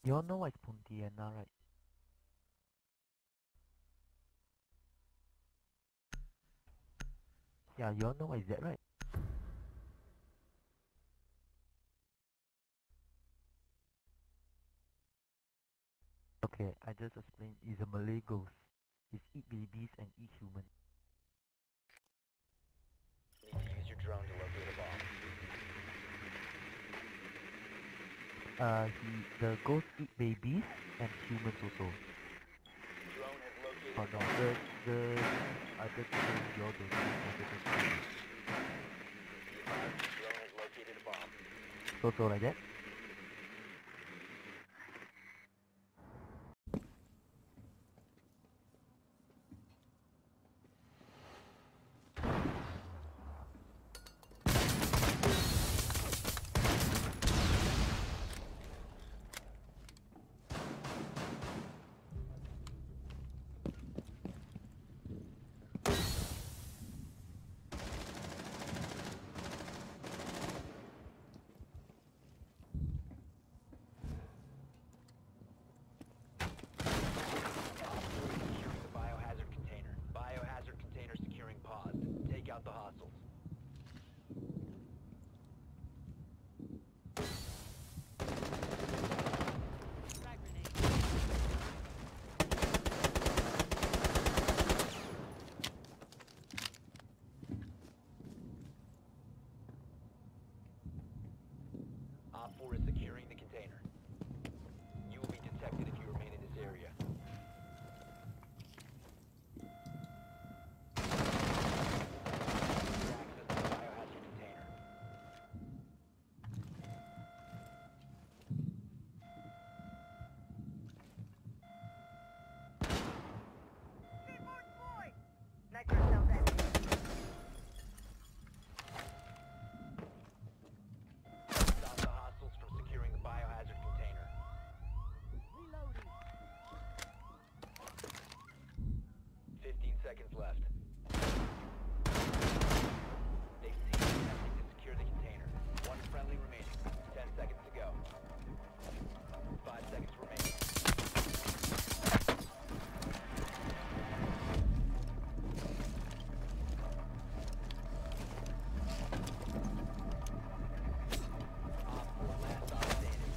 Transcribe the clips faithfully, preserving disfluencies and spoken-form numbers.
You all know what's Pontiana, right? Yeah, you all know what is that, right? Okay, I just explained. It's a Malay ghost. It eat babies and eat humans. Need to use your drone to locate a bomb. Uh, he, the ghost eat babies and humans also. Drone has located Oh a no, bomb. the, the other thing you all don't know, other than Be advised, the drone has located a bomb. so so like that. Securing the biohazard container. Biohazard container securing paused. Take out the hostiles. Op four is securing the container. You will be detected if you remain in this area. Access to the biohazard container. Nitro cells empty. Stop the hostiles from securing the biohazard container. Reloading. fifteen seconds left. They ceased attempting to secure the container. One friendly remaining. Ten seconds to go. Five seconds remaining. Op four, last stop standing.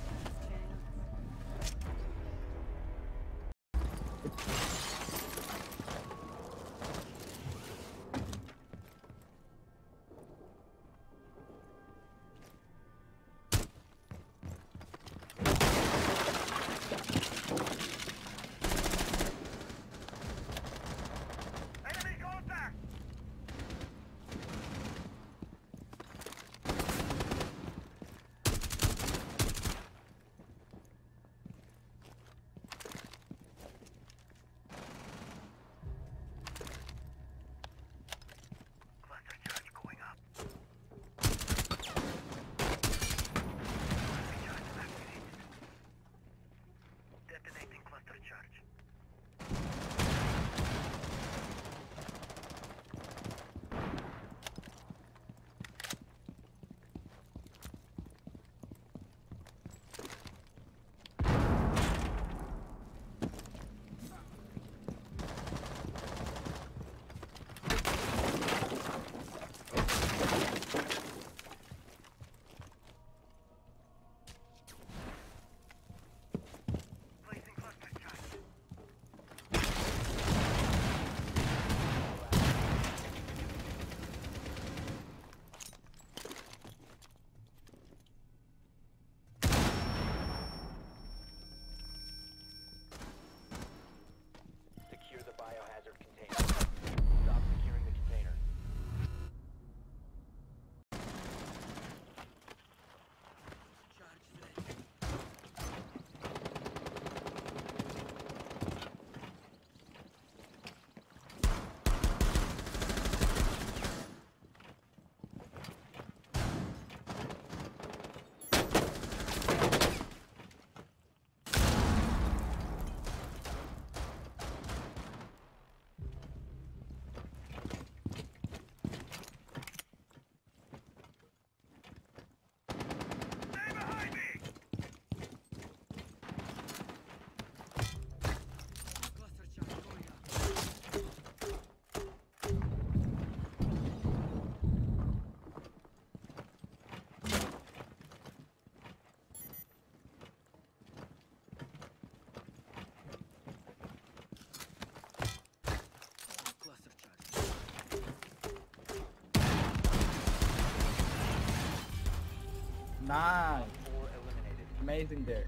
Nice. Four eliminated. Amazing there.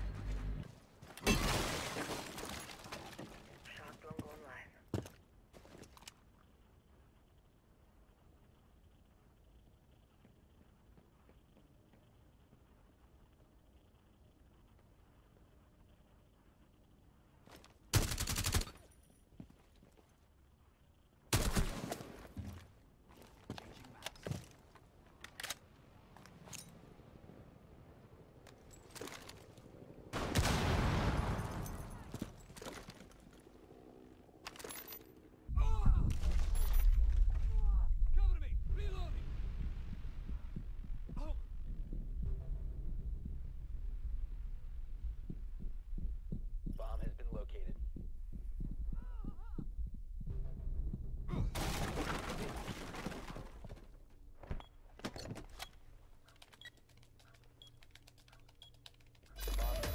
Shock drone going live. Cover me! Reloading! Oh! Bomb has been located. Bomb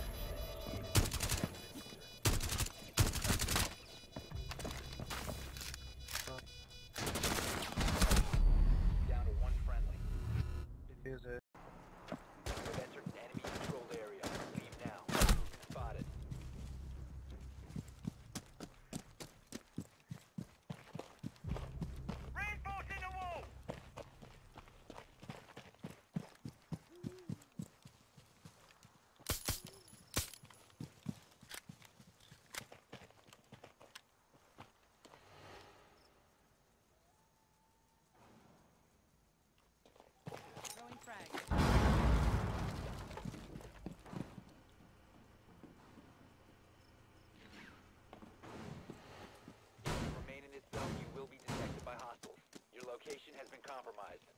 down to one friendly. Defuse it. You've entered an enemy controlled area. Leave now. Spotted. Reinforcing the wall! Throwing frag. If you remain in this zone, you will be detected by hostiles. Your location has been compromised.